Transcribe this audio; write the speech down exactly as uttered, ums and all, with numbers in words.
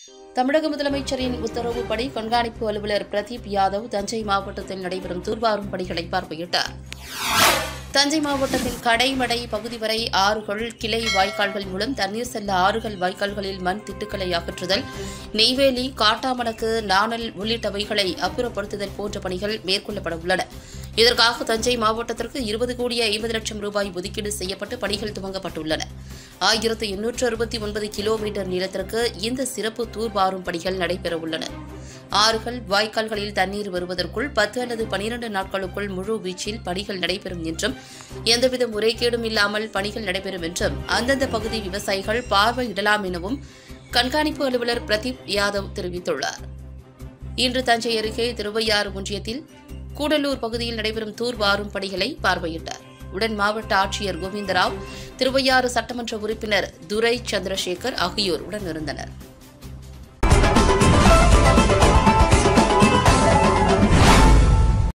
தமிழக முதலமைச்சரின் உத்தரவுப்படி கண்காணிப்பு அலுவலர் பிரதீப் யாதவ் தஞ்சை மாவட்டத்தில் நடைபெறும் தூர்வாரும் பணிகளை பார்வையிட்டார். தஞ்சை மாவட்டத்தில் கடைமடை பகுதி வரை ஆறுகள், கிளை வாய்க்கால்கள் மூலம் தண்ணீர் செல்ல ஆறுகள், வாய்க்கால்களில் மண் திட்டுக்களை அகற்றுதல், நெய்வேலி, காட்டாமணக்கு, நாணல் உள்ளிட்டவைகளை அப்புறப்படுத்துதல் போன்ற பணிகள் மேற்கொள்ளப்பட உள்ளன. இதற்காக தஞ்சை மாவட்டத்திற்கு இருபது கோடியே ஐம்பது லட்சம் ரூபாய் ஒதுக்கீடு செய்யப்பட்டு பணிகள் துவங்கப்பட்டுள்ளன. ஆயிரத்து எண்ணூற்று அறுபத்தி ஒன்பது கிலோமீட்டர் நீளத்திற்கு இந்த சிறப்பு தூர்வாரும் பணிகள் நடைபெறவுள்ளன. ஆறுகள், வாய்க்கால்களில் தண்ணீர் வருவதற்குள் பத்து அல்லது பனிரண்டு நாட்களுக்குள் முழு வீச்சில் பணிகள் நடைபெறும் என்றும், எந்தவித முறைகேடும் இல்லாமல் பணிகள் நடைபெறும் என்றும் அந்தந்த பகுதி விவசாயிகள் பார்வையிடலாம் எனவும் கண்காணிப்பு அலுவலர் பிரதீப் யாதவ் தெரிவித்துள்ளார். இன்று தஞ்சை அருகே திருவையாறு ஒன்றியத்தில் கூடலூர் பகுதியில் நடைபெறும் தூர்வாரும் பணிகளை பார்வையிட்டார். உடன் மாவட்ட ஆட்சியர் கோவிந்தராவ், திருவையாறு சட்டமன்ற உறுப்பினர் துரை சந்திரசேகர் ஆகியோர் உடன் இருந்தனர்.